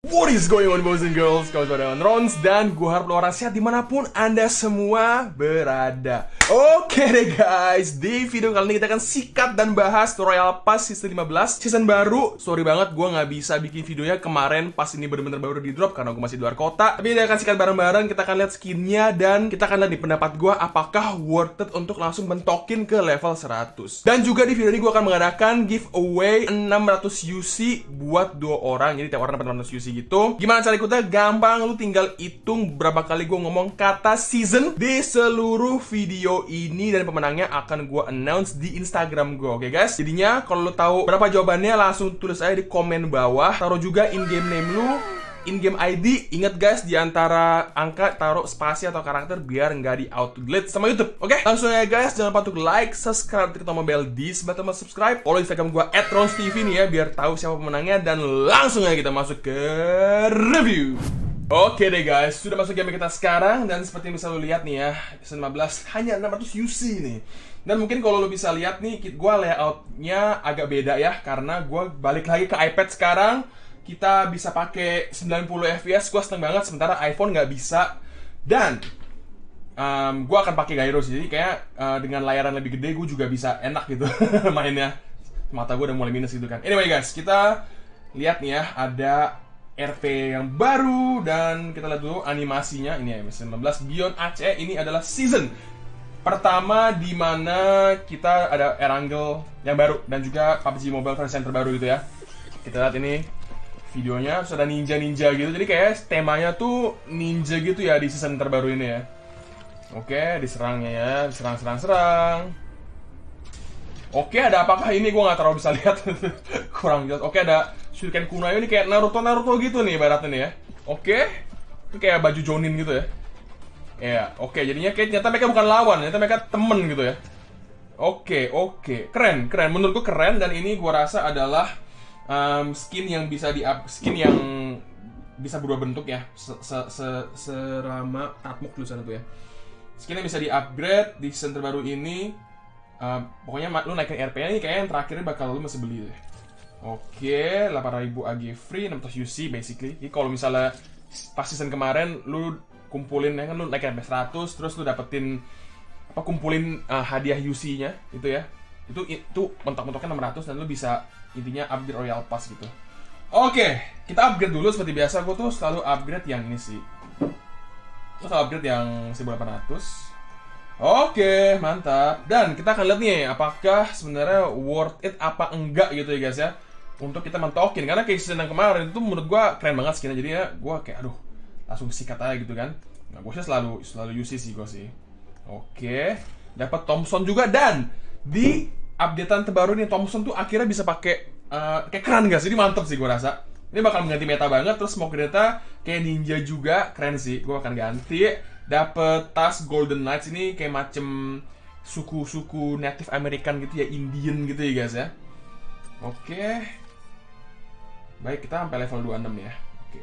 What is going on boys and girls, kawan pada Rons, dan gue harap lo orang sehat dimanapun anda semua berada. Oke deh guys, di video kali ini kita akan sikat dan bahas Royal Pass Season 15 season baru. Sorry banget gue nggak bisa bikin videonya kemarin pas ini bener-bener baru di drop karena gue masih di luar kota. Tapi kita akan sikat bareng-bareng, kita akan lihat skinnya dan kita akan lihat di pendapat gue apakah worth it untuk langsung mentokin ke level 100. Dan juga di video ini gue akan mengadakan giveaway 600 UC buat 2 orang, jadi tiap orang dapat 600 UC gitu. Gimana cara ikutnya? Gampang, lu tinggal hitung berapa kali gue ngomong kata season di seluruh video ini dan pemenangnya akan gue announce di Instagram gue, oke guys? Jadinya kalau lu tahu berapa jawabannya langsung tulis aja di komen bawah. Taruh juga in-game name lu, in-game ID. Ingat guys, di antara angka taruh spasi atau karakter biar nggak di auto delete sama YouTube. Oke? Langsung ya guys, jangan lupa untuk like, subscribe, tekan tombol bell di sebelah tombol subscribe. Follow Instagram gue @ronstv nih ya biar tahu siapa pemenangnya, dan langsung aja kita masuk ke review. Oke deh guys, sudah masuk game kita sekarang, dan seperti yang bisa lo lihat nih ya, season 15 hanya 600 UC nih. Dan mungkin kalau lo bisa lihat nih, gue layoutnya agak beda ya, karena gue balik lagi ke iPad sekarang. Kita bisa pakai 90 fps, gue seneng banget, sementara iPhone nggak bisa. Dan gue akan pakai gyro sih, jadi kayak dengan layar yang lebih gede gue juga bisa enak gitu mainnya. Mata gue udah mulai minus gitu kan. Anyway guys, kita lihat nih ya, ada RP yang baru dan kita lihat dulu animasinya. Ini ya, season 15 Beyond ACE. Ini adalah season pertama di mana kita ada Erangel yang baru dan juga PUBG Mobile versi yang terbaru gitu ya. Kita lihat ini videonya, sudah ninja-ninja gitu. Jadi kayak temanya tuh ninja gitu ya di season terbaru ini ya. Oke, diserangnya ya, serang. Oke, ada apakah ini? Gue nggak terlalu bisa lihat. Kurang jelas. Oke, ada Shuriken Kunayo ini kayak Naruto gitu nih ibaratnya nih ya. Oke, itu kayak baju Jonin gitu ya. Ya, oke, jadinya kayak ternyata mereka bukan lawan, ternyata mereka temen gitu ya. Oke, keren. Menurutku keren, dan ini gue rasa adalah skin yang bisa skin yang bisa berubah bentuk ya, serama Tatmuk tulisan itu ya. Skin yang bisa di-upgrade di season terbaru ini. Pokoknya lu naikin RP-nya nih, kayaknya yang terakhirnya bakal lu masih beli deh. Oke, 8.000 AG free, 600 UC basically. Jadi kalau misalnya pas season kemarin lu kumpulin ya kan, lu naikin RP 100, terus lu dapetin kumpulin hadiah UC-nya itu ya. Itu mentok-mentoknya 600 dan lu bisa intinya upgrade Royal Pass gitu. Oke, kita upgrade dulu seperti biasa. Gue tuh selalu upgrade yang ini sih. Terus upgrade yang 1800. Oke, mantap. Dan kita akan lihat nih apakah sebenarnya worth it apa enggak gitu ya guys ya, untuk kita mentokin. Karena kayak season yang kemarin itu menurut gua keren banget skinnya. Jadi ya gua kayak aduh, langsung sikat aja gitu kan. Nah, gua sih selalu UC sih gua sih. Oke, dapat Thompson juga, dan di updatean terbaru nih Thompson tuh akhirnya bisa pakai kayak keren guys. Jadi mantep sih gua rasa. Ini bakal mengganti meta banget. Terus smoke grenade kayak ninja juga, keren sih. Gua akan ganti. Dapet tas Golden Knights, ini kayak macem suku-suku Native American gitu ya, Indian gitu ya guys ya. Oke. Baik, kita sampai level 26 ya. Oke.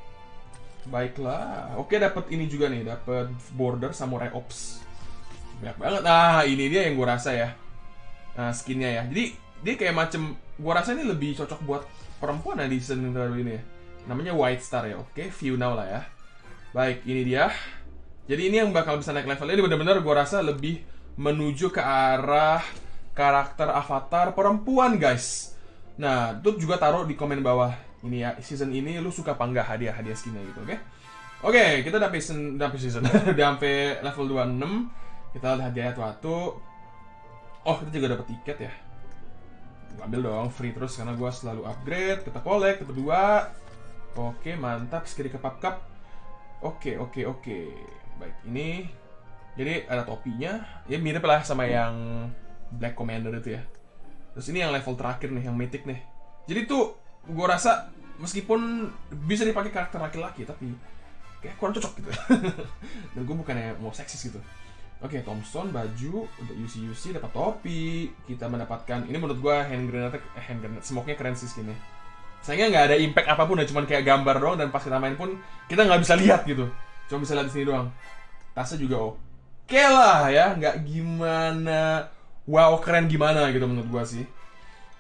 Baiklah. Oke, dapet ini juga nih, dapet Border Samurai Ops. Banyak banget. Nah, ini dia yang gue rasa ya. Nah, skinnya ya. Jadi dia kayak macem, gue rasa ini lebih cocok buat perempuan ya di season terbaru ini ya. Namanya White Star ya. Oke, view now lah ya. Baik, ini dia. Jadi ini yang bakal bisa naik levelnya. Ini bener-bener gue rasa lebih menuju ke arah karakter avatar perempuan guys. Nah, itu juga taruh di komen bawah. Ini ya, season ini lu suka apa enggak hadiah skinnya gitu, oke? Oke, kita udah season udah sampai level 26. Kita lihat hadiah satu. Oh, kita juga dapat tiket ya. Gua ambil dong, free terus karena gue selalu upgrade. Kita collect, kita berdua. Oke, mantap. Sekali ke PubCup. Oke. Baik, ini jadi ada topinya. Ya mirip lah sama yang Black Commander itu ya. Terus ini yang level terakhir nih, yang mythic nih. Jadi tuh gue rasa meskipun bisa dipakai karakter laki-laki, tapi kayak kurang cocok gitu. Dan gue bukannya mau seksis gitu. Oke, Thompson, baju untuk UC, dapat topi. Kita mendapatkan, ini menurut gue hand grenade, smoke-nya keren sih skinnya. Sayangnya nggak ada impact apapun ya, cuman kayak gambar doang, dan pas kita main pun kita nggak bisa lihat gitu. Cuma bisa lihat di sini doang. Tasnya juga oke lah ya, nggak gimana wow keren gimana gitu menurut gua sih.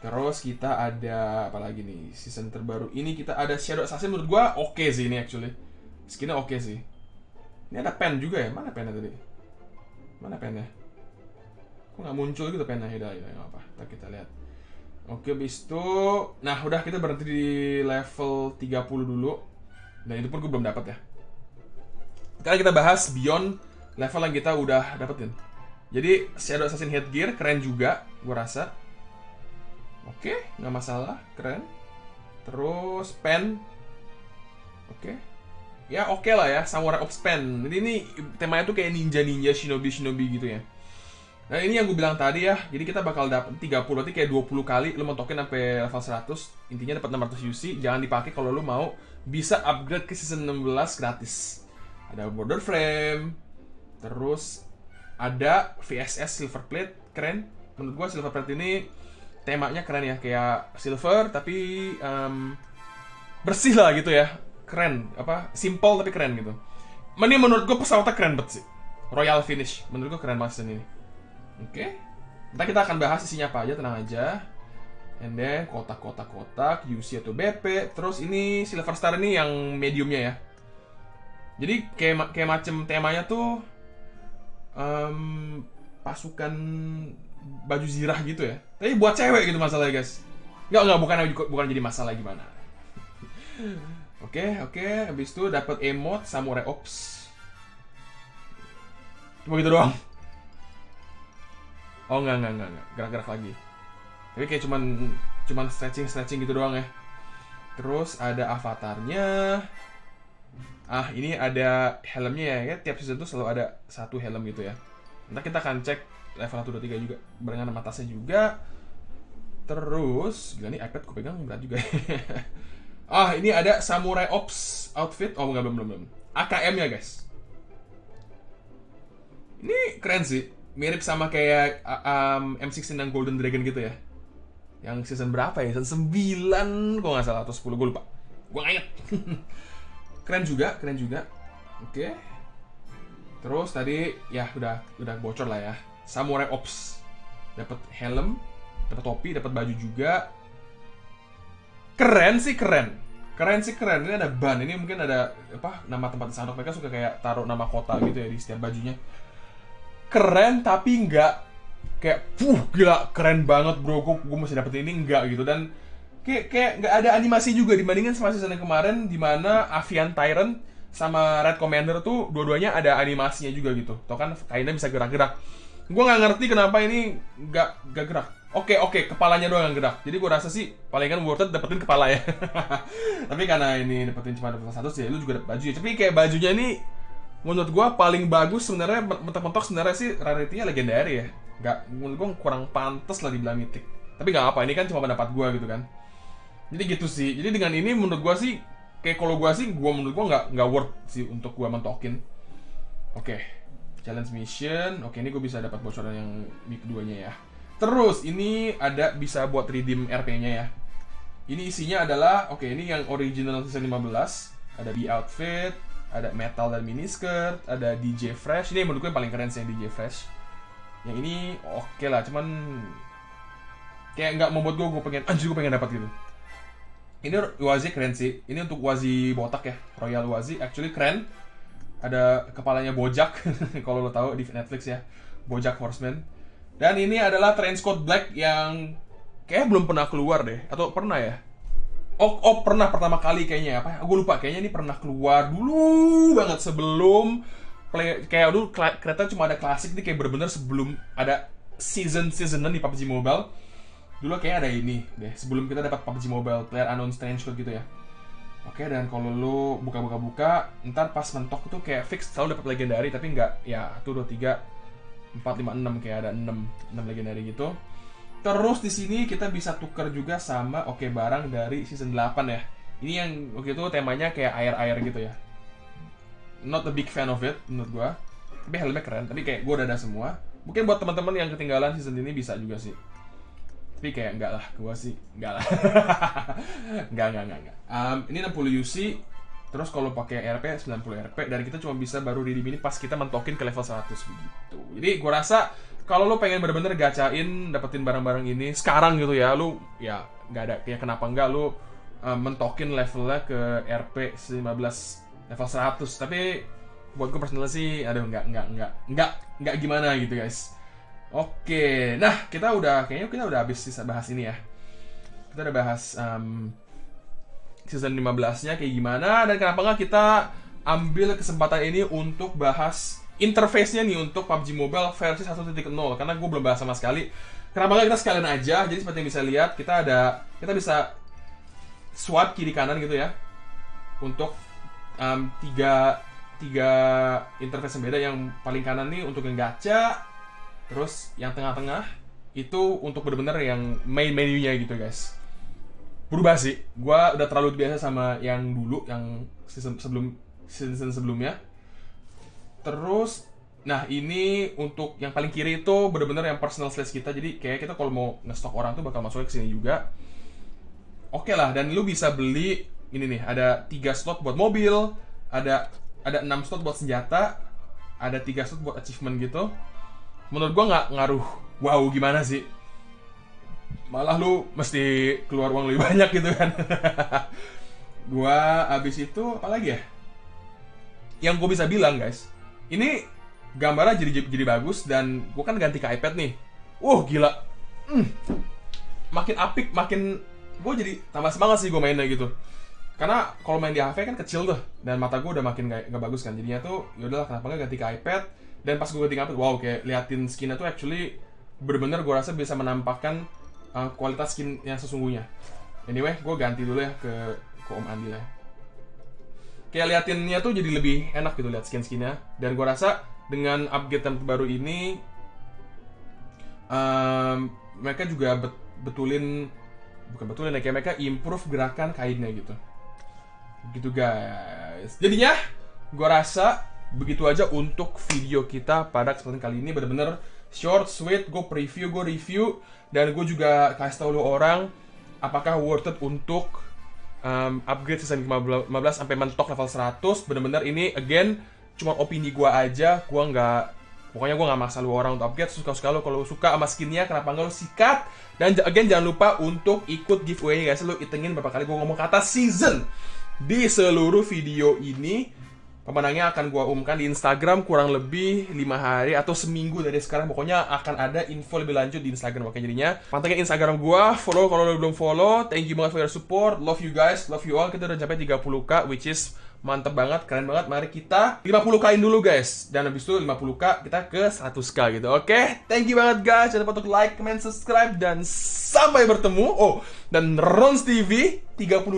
Terus kita ada apa lagi nih? Season terbaru ini kita ada Shadow Assassin. Menurut gua oke sih ini actually. Skinnya oke sih. Ini ada pen juga ya? Mana pennya tadi? Mana pennya? Kok nggak muncul gitu pennya? Udah, nggak apa. Ntar kita lihat. Oke, habis itu, nah udah kita berhenti di level 30 dulu. Dan itu pun gue belum dapat ya. Sekarang kita bahas beyond level yang kita udah dapetin. Jadi Shadow Assassin headgear keren juga, gue rasa. Oke, nggak masalah, keren. Terus pen, oke, ya oke lah ya, Samurai Ops pen. Jadi ini temanya tuh kayak ninja shinobi gitu ya. Nah ini yang gue bilang tadi ya, jadi kita bakal dapat 30, berarti kayak 20 kali lu mentokin sampai level 100. Intinya dapat 600 UC, jangan dipakai kalau lu mau bisa upgrade ke season 16 gratis. Ada border frame, terus ada VSS silver plate, keren. Menurut gua silver plate ini temanya keren ya, kayak silver tapi bersih lah gitu ya, keren, apa simple tapi keren gitu. Ini menurut gua pesawatnya keren banget sih, royal finish, menurut gua keren banget season ini. Oke, ntar kita akan bahas isinya apa aja, tenang aja. And then kotak UC atau BP. Terus ini Silver Star ini yang mediumnya ya. Jadi kayak macem temanya tuh pasukan baju zirah gitu ya. Tapi buat cewek gitu masalahnya guys. Enggak, bukan jadi masalah gimana. Oke, habis itu dapat emote Samurai Ops. Cuma gitu doang. Oh enggak, gerak-gerak lagi. Tapi kayak cuman stretching gitu doang ya. Terus ada avatarnya. Ah, ini ada helmnya ya. Tiap season tuh selalu ada satu helm gitu ya. Nanti kita akan cek level 1, 2, 3 juga barengan sama tasnya juga. Terus, gila nih iPad ku pegang berat juga. Ah, ini ada Samurai Ops outfit. Oh, enggak, belum. AKM ya, guys. Ini keren sih. Mirip sama kayak M16 dan Golden Dragon gitu ya. Yang season berapa ya? Season 9 kok nggak salah, atau 10, gue lupa. Gue ngayet. Keren juga. Oke. Terus tadi ya udah bocor lah ya. Samurai Ops. Dapat helm, dapat topi, dapat baju juga. Keren. Ini ada ban. Ini mungkin ada apa? Nama tempat sandok, mereka suka kayak taruh nama kota gitu ya di setiap bajunya. Keren tapi nggak kayak gila keren banget bro, gue mesti dapet ini, enggak gitu. Dan kayak nggak ada animasi juga dibandingin sama season yang kemarin, dimana Avian Tyrant sama Red Commander tuh dua-duanya ada animasinya juga gitu. Tau kan kainnya bisa gerak-gerak. Gue nggak ngerti kenapa ini nggak gerak. Oke, kepalanya doang yang gerak. Jadi gue rasa sih palingan worth it dapetin kepala ya. Tapi karena ini dapetin cuma level 1 sih, lu juga dapet baju ya. Tapi kayak bajunya ini menurut gue paling bagus sebenarnya, mentok-mentok sebenarnya sih rarity-nya legendary ya. Nggak, menurut gue kurang pantas lah dibilang mythic. Tapi nggak apa, ini kan cuma pendapat gue gitu kan. Jadi gitu sih. Jadi dengan ini menurut gue sih, kayak kalau gue sih, menurut gue nggak worth sih untuk gue mentokin. Oke, challenge mission. Oke, ini gue bisa dapat bocoran yang di keduanya ya. Terus ini ada bisa buat redeem RP-nya ya. Ini isinya adalah, oke, ini yang original season 15. Ada B outfit, ada metal dan miniskirt, ada DJ Fresh. Ini menurut gue yang paling keren sih yang DJ Fresh. Yang ini oke lah, cuman kayak nggak membuat gue pengen dapat gitu. Ini Wazi keren sih. Ini untuk Wazi botak ya, Royal Wazi. Actually keren. Ada kepalanya Bojack kalau lo tahu di Netflix ya, Bojack Horseman. Dan ini adalah Trenchcoat Black yang kayak belum pernah keluar deh, atau pernah ya? Oh pernah pertama kali kayaknya apa? Gue lupa, kayaknya ini pernah keluar dulu banget sebelum kayak dulu kereta cuma ada klasik nih, kayak bener-bener sebelum ada seasonan di PUBG Mobile. Dulu kayak ada ini deh, sebelum kita dapat PUBG Mobile PlayerUnknown's Trenchcoat gitu ya. Oke, dan kalau lu buka, ntar pas mentok tuh kayak fix selalu dapat legendary, tapi nggak ya tuh 2, 3, 4, 5, 6 kayak ada 6 legendary gitu. Terus di sini kita bisa tukar juga sama barang dari season 8 ya. Ini yang waktu itu temanya kayak air gitu ya. Not a big fan of it menurut gua. Tapi helmnya keren. Tapi kayak gua udah ada semua. Mungkin buat teman-teman yang ketinggalan season ini bisa juga sih. Tapi kayak enggak lah, gua sih enggak lah. enggak. Ini 60 UC. Terus kalau pakai RP 90 RP, dan kita cuma bisa baru redeem ini pas kita mentokin ke level 100 begitu. Jadi gua rasa kalau lo pengen bener-bener gacain dapetin barang-barang ini sekarang gitu ya, lo ya nggak ada kayak kenapa nggak lo mentokin levelnya ke RP 15 level 100. Tapi buat gue personal sih, aduh nggak gimana gitu guys. Oke, nah kayaknya kita udah habis bahas ini ya. Kita udah bahas season 15-nya kayak gimana, dan kenapa nggak kita ambil kesempatan ini untuk bahas interface-nya nih untuk PUBG Mobile versi 1.0, karena gue belum bahas sama sekali. Kenapa nggak kita sekalian aja. Jadi seperti yang bisa lihat, kita bisa swipe kiri kanan gitu ya untuk tiga interface yang beda. Yang paling kanan nih untuk yang gacha, terus yang tengah-tengah itu untuk bener-bener yang main menunya gitu guys. Berubah sih, gue udah terlalu biasa sama yang dulu, yang season sebelumnya. Terus, nah ini untuk yang paling kiri itu bener-bener yang personal slash kita. Jadi kayak kita kalau mau nge-stok orang tuh bakal masuk ke sini juga. Oke lah, dan lu bisa beli ini nih, ada 3 slot buat mobil, ada 6 slot buat senjata, ada 3 slot buat achievement gitu. Menurut gua nggak ngaruh wow gimana sih. Malah lu mesti keluar uang lebih banyak gitu kan. Gua abis itu apalagi ya? Yang gue bisa bilang guys, ini gambarnya jadi bagus, dan gue kan ganti ke iPad nih. Gila. Makin apik, makin gue jadi tambah semangat sih gue mainnya gitu. Karena kalau main di HP kan kecil tuh, dan mata gue udah makin gak bagus kan. Jadinya tuh yaudahlah, kenapa gak ganti ke iPad. Dan pas gue ganti ke iPad, wow, kayak liatin skinnya tuh actually bener-bener gue rasa bisa menampakkan kualitas skin yang sesungguhnya. Anyway, gue ganti dulu ya ke Om Andi lah. Kayak liatinnya tuh jadi lebih enak gitu lihat skin-skinnya. Dan gue rasa dengan upgrade terbaru ini, mereka juga bukan kayak mereka improve gerakan kainnya gitu guys. Jadinya gue rasa begitu aja untuk video kita pada kesempatan kali ini. Bener-bener short, sweet, gue review, dan gue juga kasih tau lo orang apakah worth it untuk upgrade season 15 sampai mentok level 100. Bener-bener ini again cuma opini gue aja. Pokoknya gue gak maksa lu orang untuk upgrade. Suka-suka lu, kalau suka sama skinnya kenapa nggak lu sikat. Dan again jangan lupa untuk ikut giveaway guys. Lu hitungin berapa kali gue ngomong kata season di seluruh video ini. Pemenangnya akan gue umumkan di Instagram kurang lebih 5 hari atau seminggu dari sekarang. Pokoknya akan ada info lebih lanjut di Instagram. Oke, jadinya pantengin Instagram gue, follow kalau lo belum follow. Thank you banget for your support. Love you guys, love you all. Kita udah capai 30k, which is mantep banget, keren banget. Mari kita 50k-in dulu guys. Dan habis itu 50k kita ke 100k gitu. Oke, thank you banget guys. Jangan lupa untuk like, comment, subscribe, dan sampai bertemu. Dan Rons TV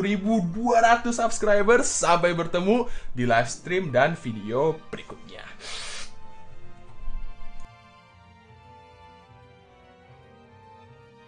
30.200 subscribers. Sampai bertemu di live stream dan video berikutnya.